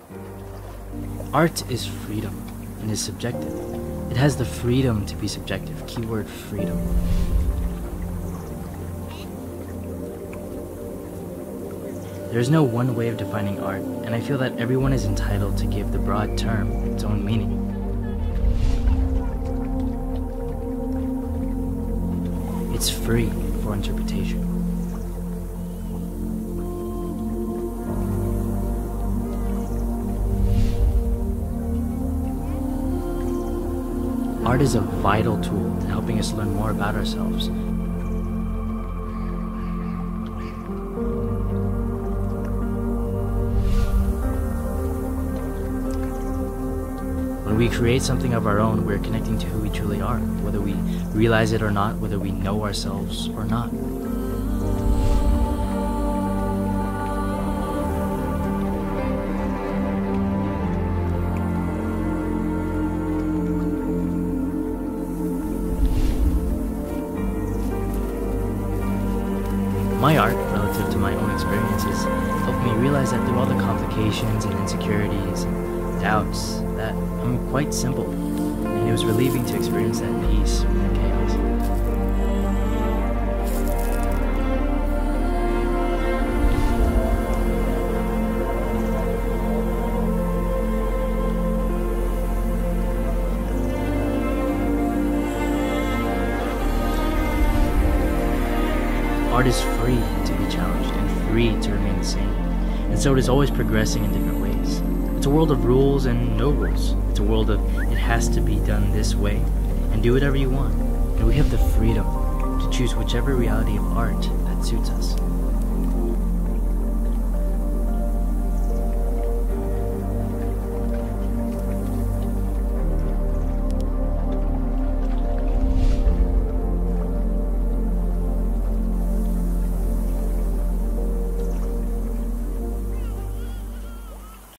Art is freedom and is subjective. It has the freedom to be subjective. Keyword freedom. There is no one way of defining art, and I feel that everyone is entitled to give the broad term its own meaning. It's free for interpretation. Art is a vital tool in helping us learn more about ourselves. When we create something of our own, we're connecting to who we truly are, whether we realize it or not, whether we know ourselves or not. My art, relative to my own experiences, helped me realize that through all the complications and insecurities and doubts, that I'm quite simple, and it was relieving to experience that peace in the chaos. Art is free to be challenged and free to remain the same, and so it is always progressing in different ways. It's a world of rules and no rules. It's a world of it has to be done this way, and do whatever you want. And we have the freedom to choose whichever reality of art that suits us.